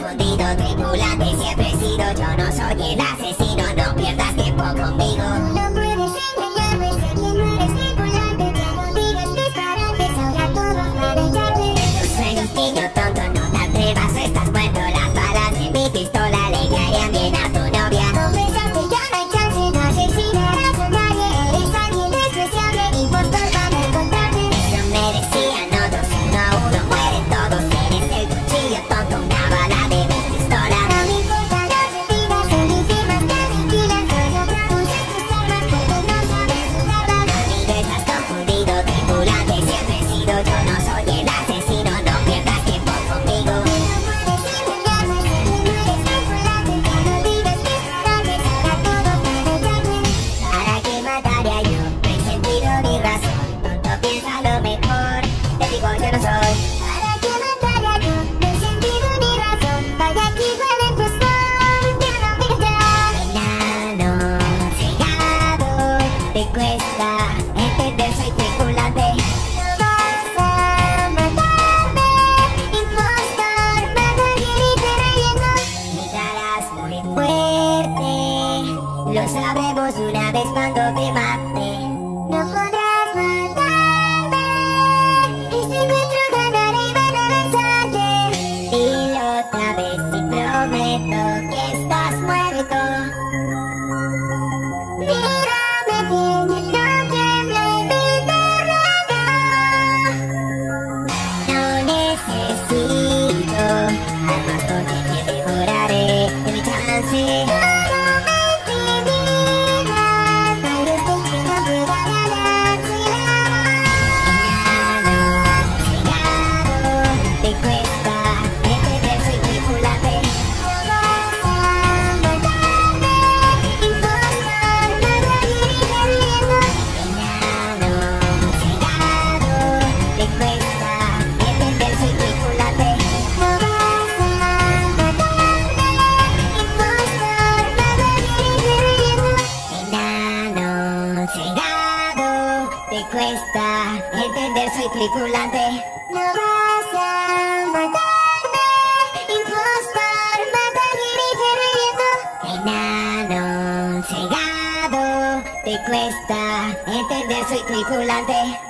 confundido, tripulante siempre he sido. Yo no soy el asesino, no pierdas tiempo conmigo. No puedes engañarme, sé quién no eres tripulante. Ya no digas disparates, ahora todos van a echarte. En tus sueños, niño tonto, no te atrevas, estás muerto. Las balas de mi pistola le caerían bien a tu novia. No pensaste, ya no hay chance, no asesinarás a nadie. Eres alguien despreciable, impostor para encontrarte. Eso merecían otros, uno a uno mueren todos. Eres el cuchillo tonto, una bala de mi pistola. No me importa las mentiras, son víctimas que aniquilan. Solo produces tus armas porque no sabes usarlas. Amigo, estás confundido, tripulante siempre he sido. Yo no soy el asesino, no pierdas tiempo conmigo. No puedes engañarme, sé quién no eres tripulante. Ya no digas disparates, ahora todos van a echarte. ¿Para qué mataría yo? No he sentido ni razón. Tonto, piensa lo mejor. Te digo, yo no soy. ¿Para qué mataría yo? No he sentido ni razón. Vaya aquí fue el impostor, ya no digas ya. Enano cegado, te cuesta entender, soy tripulante. No vas a matarme, impostor, manager y te relleno. Gritarás muy fuerte, lo sabremos una vez cuando te mate. No podrás matarme, este encuentro ganaré y van a lanzarte. Dilo otra vez y prometo que estás muerto. Mírame bien y no tiemble mi terreno. No necesito armas porque te devoraré. Dame chance. No me intimidas, no eres tú quien no pueda ganársela. Enano cegado, te cuesta entender, soy tripulante. No vas a matarme, impostor, manager y te relleno. Enano cegado, te cuesta entender, soy tripulante. No vas a matarme, impostor, manager y te relleno. Enano cegado, te cuesta entender, soy tripulante. No vas a matarme, impostor, manager y te relleno. Enano cegado, te cuesta entender, soy tripulante.